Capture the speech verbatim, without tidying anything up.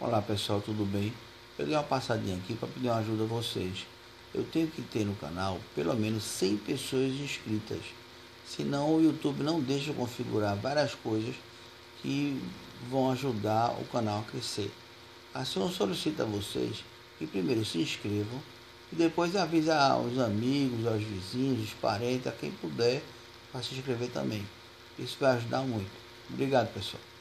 Olá pessoal, tudo bem? Eu dei uma passadinha aqui para pedir uma ajuda a vocês. Eu tenho que ter no canal pelo menos cem pessoas inscritas, senão o YouTube não deixa eu configurar várias coisas que vão ajudar o canal a crescer. Assim eu solicito a vocês que primeiro se inscrevam e depois avisem aos amigos, aos vizinhos, aos parentes, a quem puder para se inscrever também. Isso vai ajudar muito. Obrigado pessoal.